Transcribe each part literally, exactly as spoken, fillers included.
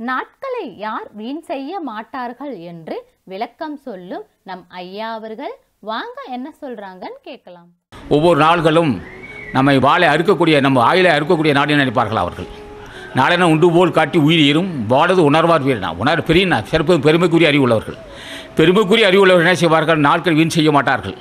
நாட்களை யார் வீண் செய்ய மாட்டார்கள் என்று விளக்கம் சொல்லும் நம் ஐயா அவர்கள் வாங்க என்ன சொல்றாங்கன்னு கேட்கலாம். ஒவ்வொரு நாள்களும் நம்மை வாழை அறுக்கக்கூடிய நம்ம ஆயிலை அறுக்கக்கூடிய நாடு நினைப்பார்கள் அவர்கள். நாளென உண்டு போல் காட்டி உயிரும் வாழது உணர்வார் வீரனா உணர் பெரியனா சிறப்பு பெருமைக்குரிய அறிவுள்ளவர்கள். பெருமைக்குரிய அறிவுள்ளவர்கள் என்ன செய்வார்கள்? நாட்கள் வீண் செய்ய மாட்டார்கள்.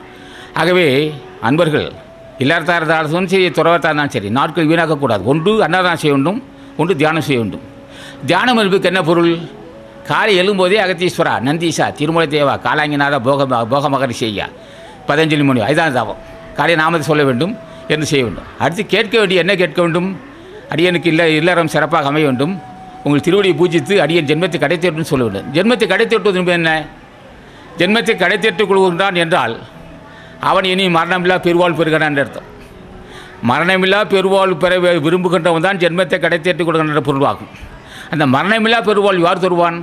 ஆகவே அன்பர்கள் இல்லறத்தார் இருந்தாலும் சரி, துறவத்தார் இருந்தாலும் சரி, நாட்கள் வீணாக்கக்கூடாது. ஒன்று அன்னதானம் செய்ய வேண்டும், ஒன்று தியானம் செய்ய வேண்டும். தியானம் என்பதுக்கு என்ன பொருள்? காலை எழும்போதே அகத்தீஸ்வரா, நந்தீசா, திருமலை தேவா, காலாங்கிநாத, போக போக மகரிஷி ஐயா, பதஞ்சலி முனி, ஐதான் தாபம் காலை நாமத்தை சொல்ல வேண்டும் என்று செய்ய வேண்டும். அடுத்து கேட்க வேண்டிய என்ன கேட்க வேண்டும்? அடியனுக்கு இல்லை இல்லறம் சிறப்பாக அமைய வேண்டும், உங்கள் திருவடியை பூஜித்து அடியன் ஜென்மத்தை கடைத்தேற்றுன்னு சொல்ல வேண்டும். ஜென்மத்தை கடைத்தேற்றுவது என்பது என்ன? ஜென்மத்தை கடைத்தேற்றுக் கொள்கின்றான் என்றால் அவன் இனி மரணமில்லா பெருவாள் பெறுகிறான் என்ற அர்த்தம். மரணமில்லா பெருவாள் பெற விரும்புகின்றவன் தான் ஜென்மத்தை கடைத்தேற்றுக் கொள்கின்ற பொருளாகும். அந்த மரணமில்லா பெருவாள் யார் தருவான்?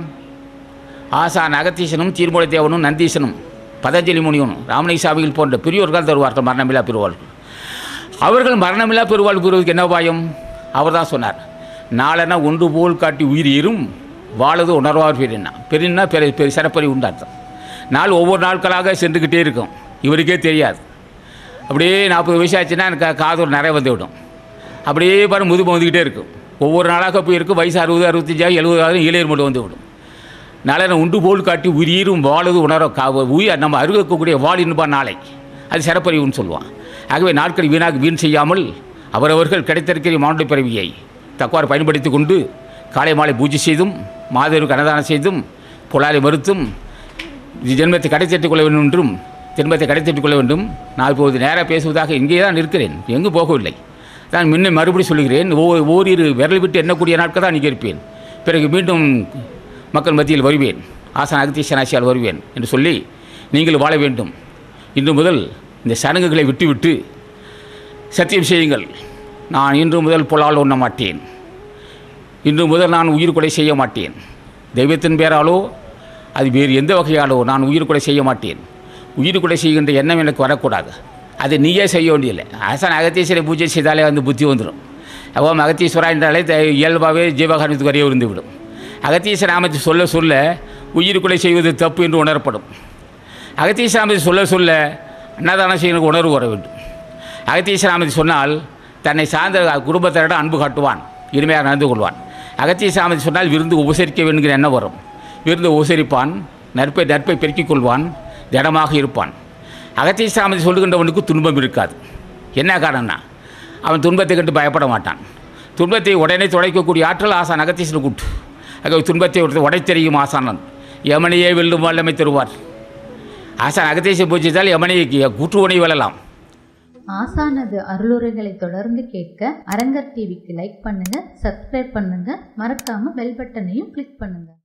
ஆசான் அகத்தீசனும், தீர்மலை தேவனும், நந்தீசனும், பதஞ்சலி முனிவனும், ராமலிங்க சாமிகள் போன்ற பெரியோர்கள் தருவார்கள் மரணமில்லா பெருவாள். அவர்கள் மரணமில்லா பெருவாள் பெறுவதற்கு என்ன உபாயம்? அவர் தான் சொன்னார், நாளென ஒன்று போல் காட்டி உயிர் ஏறும் வாழது உணர்வார் பெரியனா. பெரியனா பெரிய பெரிய சிறப்பறி உண்டார்த்தம். நாள் ஒவ்வொரு நாட்களாக சென்றுக்கிட்டே இருக்கும், இவருக்கே தெரியாது. அப்படியே நாற்பது வயசு ஆச்சுன்னா எனக்கு காதூர் நிறைய வந்து விடும். அப்படியே பாரு முதுமை வந்துக்கிட்டே இருக்கும். ஒவ்வொரு நாளாக போய் இருக்கும். வயசு அறுபது அறுபத்தஞ்சாவது எழுபதாவது இளையர் மட்டும் வந்து விடும். நாளை உண்டு போல் காட்டி உயிரும் வாழது உணர கா உயிர் நம்ம அருகக்கூடிய வாழ் என்பா நாளை அது சிறப்பறிவுன்னு சொல்லுவான். ஆகவே நாட்கள் வீணாக வீண் செய்யாமல் அவரவர்கள் கிடைத்திருக்கிற மானுட பிறவியை தக்கவாறு பயன்படுத்தி கொண்டு காலை மாலை பூஜை செய்தும் மாதவருக்கு அன்னதானம் செய்தும் புலாலை மறுத்தும் ஜென்மத்தை கடைத்தேற்றுக் கொள்ள வேண்டும் என்றும் ஜென்மத்தை கடைத்தேற்றுக் கொள்ள வேண்டும். நான் இப்போது நேராக பேசுவதாக இங்கே தான் இருக்கிறேன், எங்கும் போகவில்லை. நான் முன்னே மறுபடி சொல்கிறேன், ஓ ஓரிரு விரல் விட்டு எண்ணக்கூடிய நாட்கள் தான் இங்கே இருப்பேன். பிறகு மீண்டும் மக்கள் மத்தியில் வருவேன், ஆசான் அகத்தீசனாசியால் வருவேன் என்று சொல்லி நீங்கள் வாழ வேண்டும். இன்று முதல் இந்த சடங்குகளை விட்டுவிட்டு சத்தியம் செய்யுங்கள். நான் இன்று முதல் புலால் உண்ண மாட்டேன், இன்று முதல் நான் உயிர் கொலை செய்ய மாட்டேன், தெய்வத்தின் பேராலோ அது வேறு எந்த வகையாலோ நான் உயிர் கொலை செய்ய மாட்டேன். உயிர் கொலை செய்கின்ற எண்ணம் எனக்கு வரக்கூடாது. அது நீயே செய்ய வேண்டியதில்லை. ஆசான் அகத்தீஸ்வரை பூஜை செய்தாலே வந்து புத்தி வந்துடும். அப்போ அகத்தீஸ்வரா என்றாலே இயல்பாகவே ஜீவகாரணத்துக்கு வரைய இருந்துவிடும். அகத்தீஸ்வர நாமத்தை சொல்ல சொல்ல உயிர் கொலை செய்வது தப்பு என்று உணரப்படும். அகத்தீஸ்வர நாமத்தை சொல்ல சொல்ல அன்னதானம் செய்ய உணர்வு வர வேண்டும். அகத்தீஸ்வர நாமத்தை சொன்னால் தன்னை சார்ந்த குடும்பத்தினரிடம் அன்பு காட்டுவான், இனிமையாக நடந்து கொள்வான். அகத்தீஸ்வர நாமத்தை சொன்னால் விருந்து உபசரிக்க வேண்டுகிற எண்ணம் வரும். விருந்து உபசரிப்பான், நற்பை நற்பை பெருக்கிக் கொள்வான், திடமாக இருப்பான். அகத்தீஸ்வர நாமத்தை சொல்லுகின்றவனுக்கு துன்பம் இருக்காது. என்ன காரணம்னா அவன் துன்பத்தை கண்டு பயப்பட மாட்டான். துன்பத்தை உடனே துடைக்கக்கூடிய ஆற்றல் ஆசான் அகத்தீஸ்வரன் கூட்டு. ஆக துன்பத்தை உடைத்தெறியும் ஆசானன் யமனையே வெல்லும் வல்லமை தருவார். ஆசான் அகத்தீஸ்வர பூஜித்தால் யமனை கூற்றுவனை வெல்லலாம். ஆசானது அருளுரைகளை தொடர்ந்து கேட்க அரங்கர் டிவிக்கு லைக் பண்ணுங்க, சப்ஸ்கிரைப் பண்ணுங்க, மறக்காம பெல் பட்டனையும் கிளிக் பண்ணுங்க.